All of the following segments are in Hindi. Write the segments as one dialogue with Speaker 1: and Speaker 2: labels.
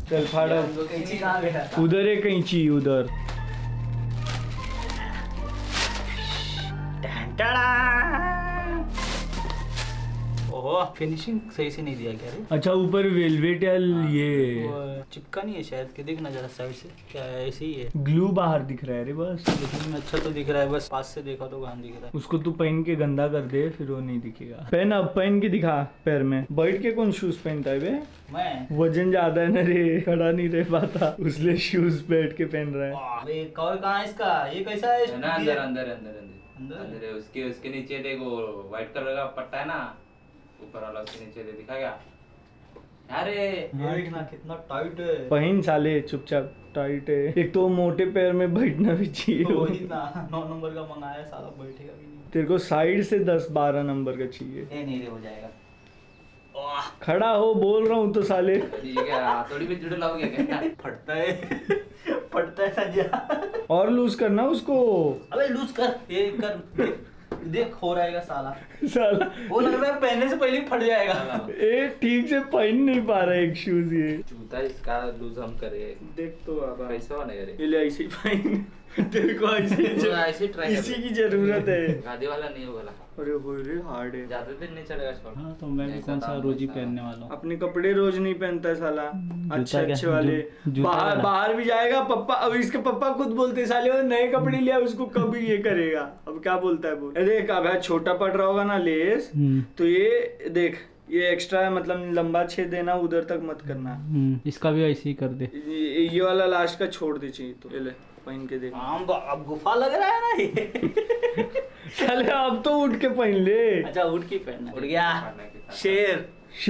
Speaker 1: चल फाड़ अब।
Speaker 2: कैंची कहाँ गया था?
Speaker 1: उधर है कैंची उधर।
Speaker 2: ओह फिनिशिंग सही से नहीं दिया क्या रे?
Speaker 1: अच्छा ऊपर वेलवेट या ये
Speaker 2: वो चिपका नहीं है शायद के, देखना जरा साइड से, क्या है ऐसे ही है?
Speaker 1: ग्लू बाहर दिख रहा है रे बस।
Speaker 2: देखने में अच्छा तो दिख रहा है, बस पास से देखा तो कहाँ दिख रहा है।
Speaker 1: उसको तू पहन के गंदा कर दे फिर वो नहीं दिखेगा। पहन अब पहन के दिखा पैर में। बैठ के कौन शूज पहनता है बे?
Speaker 2: मैं
Speaker 1: वजन ज्यादा है ना रे, खड़ा नहीं रह पाता इसलिए शूज बैठ के पहन रहा है।
Speaker 2: अरे कवर कहाँ है इसका? ये कैसा है?
Speaker 3: अंदर अंदर अंदर अंदर उसके उसके नीचे देखो व्हाइट कलर का पट्टा है ना ऊपर वाला, उसके नीचे दिखा क्या? अरे
Speaker 2: देखना कितना टाइट है।
Speaker 1: पहन साले चुपचाप, टाइट है। एक तो मोटे पैर में बैठना भी चाहिए।
Speaker 2: तो वही ना 9 नंबर का मंगाया, साला बैठेगा भी नहीं।
Speaker 1: तेरे को साइड से 10-12 नंबर का चाहिए।
Speaker 2: ये नहीं रे हो जाएगा।
Speaker 1: खड़ा हो बोल रहा हूँ तो साले।
Speaker 3: ये क्या थोड़ी भी जुड़े लाओगे क्या?
Speaker 2: फटता है फटता है संजय।
Speaker 1: और लूज करना उसको।
Speaker 2: अबे लूज कर, ये कर, देख हो रहेगा साला।
Speaker 1: साला
Speaker 2: वो लग रहा है पहनने से पहले ही फट जाएगा।
Speaker 1: ए ठीक से पहन नहीं पा रहा एक शूज ये।
Speaker 3: जूता इसका लूज हम करे
Speaker 1: देख तो बाबा
Speaker 3: कैसा बनेगा रे?
Speaker 1: ये ले ऐसे ही पहन। तेरे को
Speaker 3: ऐसे ट्राई
Speaker 1: इसी की जरूरत है।
Speaker 3: गादी वाला नहीं होगा।
Speaker 1: अरे हो रे हार्ड है।
Speaker 3: ज्यादा दिन नहीं चलेगा छोड़।
Speaker 2: हाँ तो मैं भी कौन सा रोज ही पहनने वाला हूँ।
Speaker 1: अपने कपड़े रोज नहीं पहनता है साला। अच्छे
Speaker 2: क्या?
Speaker 1: अच्छे वाले बाहर बाहर भी जाएगा पप्पा। अब इसके पप्पा खुद बोलते साले वो नए कपड़े लिया उसको कभी ये करेगा। अब क्या बोलता है बोल। देख अब छोटा पड़ रहा होगा ना लेस, तो ये देख ये एक्स्ट्रा मतलब लंबा छेद देना, उधर तक मत करना।
Speaker 2: इसका भी ऐसे ही कर दे।
Speaker 1: ये वाला लास्ट का छोड़ दे चाहिए तो। ले पहन के देख।
Speaker 2: अब गुफा लग रहा है ना ये।
Speaker 1: चले अब तो उठ के पहन ले।
Speaker 2: अच्छा उठ के पहनना। उठ गया शेर।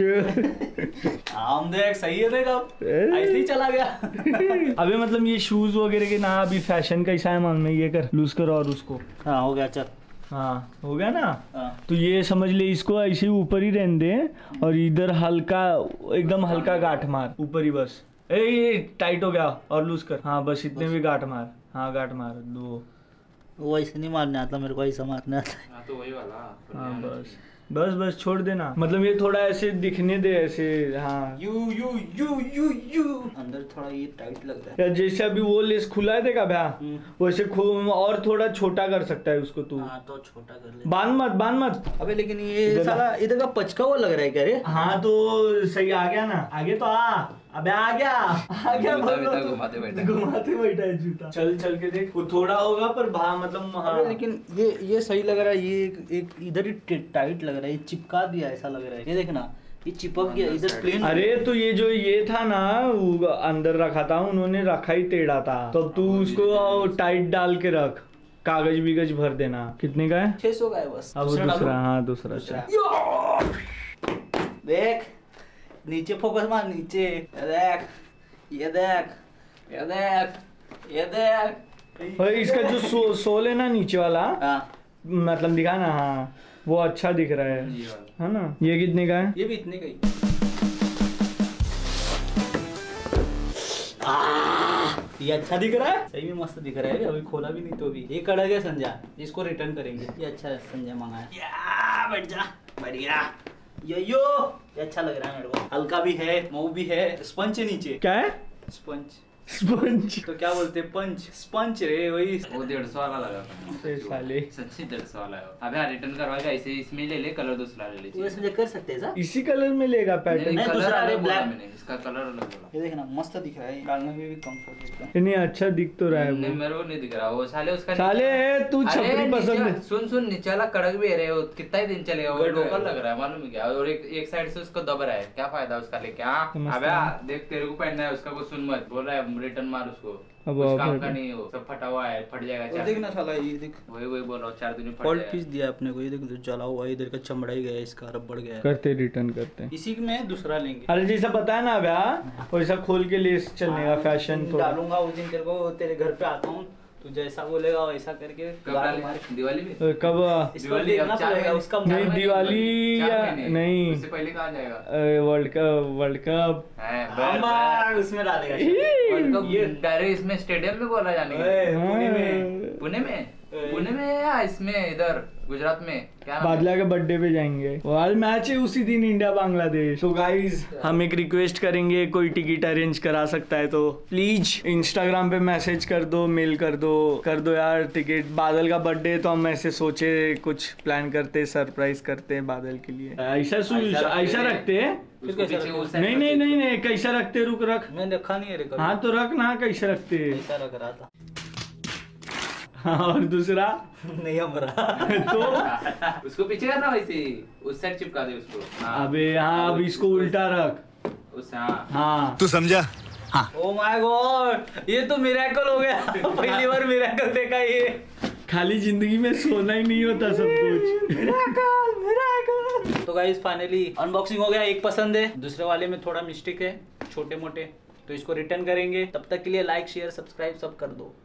Speaker 2: हम देख सही है, देख अब ऐसे ही चला गया।
Speaker 1: अबे मतलब ये शूज वगैरह के ना अभी फैशन कैसा है मालूम है? ये कर लूज कर और उसको।
Speaker 2: हाँ हो गया चल।
Speaker 1: हाँ हो गया ना।
Speaker 2: हाँ।
Speaker 1: तो ये समझ ले इसको ऐसे ही ऊपर ही रहने दे और इधर हल्का एकदम हल्का गांठ मार ऊपर ही बस। ये टाइट हो गया और लूज कर। हाँ बस इतने भी गांठ मार। हाँ गांठ मार दो।
Speaker 2: वो ऐसे नहीं मारने आता मेरे को, ऐसा मारने आता है।
Speaker 3: हाँ तो वही वाला।
Speaker 1: हाँ बस बस बस छोड़ देना। मतलब ये थोड़ा ऐसे दिखने दे ऐसे। हाँ
Speaker 2: you you you you you अंदर थोड़ा ये टाइट लग रहा है।
Speaker 1: या जैसे अभी वो लेस खुला है देखा भैया, वैसे और थोड़ा छोटा कर सकता है उसको तू।
Speaker 2: हाँ तो छोटा कर ले।
Speaker 1: बांध मत।
Speaker 2: अबे लेकिन ये साला इधर का पचका वो लग रहा है क्या रे?
Speaker 1: हाँ तो सही आ गया ना। आगे तो अबे आ गया
Speaker 3: घुमाते
Speaker 1: बैठा है जूता। चल चल के देख वो थोड़ा होगा पर मतलब
Speaker 2: हाँ। लेकिन ये सही लग रहा है। ये एक इधर ही टाइट लग रहा है, ये चिपका दिया ऐसा लग रहा है। ये देखना ये चिपक गया इधर प्लेन।
Speaker 1: अरे तो ये जो ये था ना वो अंदर रखा था, उन्होंने रखा ही टेढ़ा था। तो अब तू उसको टाइट डाल के रख, कागज बिगज भर देना। कितने का है?
Speaker 2: 600 का है बस।
Speaker 1: अब दूसरा। हाँ दूसरा।
Speaker 2: देख नीचे फोकस मार, नीचे। ये देख ये देख ये देख ये देख।
Speaker 1: इसका जो सोल है ना नीचे वाला,
Speaker 2: हाँ
Speaker 1: मतलब दिखा ना। हाँ वो अच्छा दिख रहा है ना। ये कितने का है?
Speaker 2: ये भी इतने का ही। ये अच्छा दिख रहा है, सही में मस्त दिख रहा है। अभी खोला भी नहीं तो भी ये कड़ा गया संजय, इसको रिटर्न करेंगे। ये अच्छा है संजय मंगाया। बैठ जा बढ़िया। ये अच्छा लग रहा है मेरे को। हल्का भी है, मऊ भी है। स्पंज है नीचे।
Speaker 1: क्या है?
Speaker 2: स्पंज
Speaker 1: तो
Speaker 2: क्या बोलते हैं? पंच स्पंज रे वही।
Speaker 3: वो 150 वाला लगा
Speaker 1: साले
Speaker 3: सच्ची 150 वाला है। अबे रिटर्न करवाएगा ऐसे, इसमें ले ले कलर दूसरा ले ले।
Speaker 2: वैसे कर सकते हैं सर।
Speaker 1: इसी कलर में लेगा पैटर्न।
Speaker 2: नहीं, दूसरा
Speaker 3: अलग बोला
Speaker 2: ब्लैक।
Speaker 3: मैंने, इसका कलर अलग बोला।
Speaker 2: ये देखना मस्त दिख रहा है, डालने में भी कंफर्ट एकदम।
Speaker 1: नहीं अच्छा दिख तो रहा है
Speaker 3: नहीं
Speaker 1: वो।
Speaker 3: मेरे को नहीं दिख रहा वो साले। उसका
Speaker 1: साले तू
Speaker 3: अरे
Speaker 1: छपरी पसंद है।
Speaker 3: सुन नीचे वाला कड़क भी है रे। वो कितना ही दिन चलेगा? वो लोकल लग रहा है मालूम है क्या? और एक साइड से उसको दब रहा है। क्या फायदा उसका लेके? अबे देख तेरे को पहनना है उसका, कुछ सुन मत। बोल रहा है रिटर्न मार उसको।
Speaker 1: अब
Speaker 3: कुछ काम का नहीं, वो सब फटा हुआ है, फट जाएगा।
Speaker 2: देखना साला ये देख
Speaker 3: वही बोल रहा हूँ 4 दिन में फट
Speaker 2: फॉल्ट
Speaker 3: जाएगा।
Speaker 2: पीस दिया अपने को। ये देख जला हुआ है, इधर का चमड़ा ही गया, इसका रबड़ गया।
Speaker 1: करते रिटर्न करते।
Speaker 2: इसी में दूसरा लेंगे।
Speaker 1: अरे जैसा बताया ना भैया वैसा खोल के लेस चलने का फैशन थोड़ा।
Speaker 2: डालूंगा उस दिन तेरे को, तेरे घर पे आता हूँ, तू जैसा बोलेगा वैसा करके।
Speaker 3: कब डालेंगे? दिवाली में?
Speaker 1: कब?
Speaker 2: इसको देखना पड़ेगा उसका।
Speaker 1: नहीं दिवाली या नहीं,
Speaker 3: उससे पहले कहाँ जाएगा?
Speaker 1: वर्ल्ड कप
Speaker 2: उसमें डालेगा।
Speaker 3: वर्ल्ड कप ये डायरेक्ट इसमें स्टेडियम में बोला जाने का। पुणे में पुणे में है या इसमें इधर गुजरात में क्या नाम है?
Speaker 1: बादला के बर्थडे पे जाएंगे, आज मैच है उसी दिन इंडिया बांग्लादेश। तो गाइस हम एक रिक्वेस्ट करेंगे, कोई टिकट अरेंज करा सकता है तो प्लीज इंस्टाग्राम पे मैसेज कर दो, मेल कर दो यार टिकट। बादल का बर्थडे है तो हम ऐसे सोचे कुछ प्लान करते, सरप्राइज करते हैं बादल के लिए। ऐसा रखते हैं,
Speaker 3: उसको पीछे उस side पर
Speaker 1: नहीं कैसा रखते, रुक रख,
Speaker 2: मैंने रखा नहीं है रे कभी।
Speaker 1: हाँ तो रख ना, कैसे रखते
Speaker 2: ऐसा रख रहा था।
Speaker 1: हाँ, और दूसरा
Speaker 2: नहीं हम रहा
Speaker 1: तो
Speaker 3: उसको पीछे करना, वैसे उस साइड चिपका दे उसको। हाँ।
Speaker 1: अबे हाँ, अब इसको उल्टा रख।
Speaker 3: उस हाँ
Speaker 1: हाँ
Speaker 4: तू समझा?
Speaker 2: ओ माय गॉड, ये तो मिरेकल हो गया। पहली बार मिरेकल देखा ये।
Speaker 1: खाली जिंदगी में सोना ही नहीं होता सब कुछ।
Speaker 2: मिरेकल। तो गाइस फाइनली अनबॉक्सिंग हो गया। एक पसंद है, दूसरे वाले में थोड़ा मिस्टेक है, छोटे मोटे, तो इसको रिटर्न करेंगे। तब तक के लिए लाइक शेयर सब्सक्राइब सब कर दो।